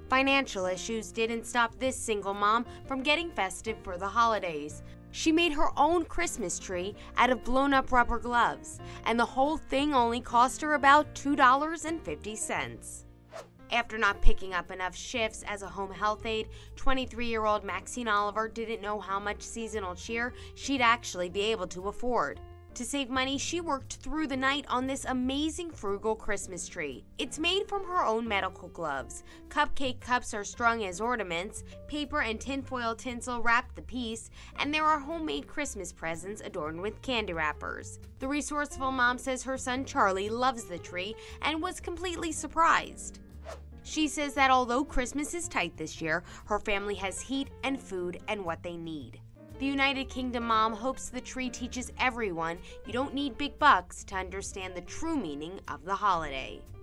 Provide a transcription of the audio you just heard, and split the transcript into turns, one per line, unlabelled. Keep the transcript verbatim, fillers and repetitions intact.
Financial issues didn't stop this single mom from getting festive for the holidays. She made her own Christmas tree out of blown-up rubber gloves, and the whole thing only cost her about two dollars and fifty cents. After not picking up enough shifts as a home health aide, twenty-three-year-old Maxine Oliver didn't know how much seasonal cheer she'd actually be able to afford. To save money, she worked through the night on this amazing frugal Christmas tree. It's made from her own medical gloves. Cupcake cups are strung as ornaments, paper and tinfoil tinsel wrap the piece, and there are homemade Christmas presents adorned with candy wrappers. The resourceful mom says her son Charlie loves the tree and was completely surprised. She says that although Christmas is tight this year, her family has heat and food and what they need. The United Kingdom mom hopes the tree teaches everyone you don't need big bucks to understand the true meaning of the holiday.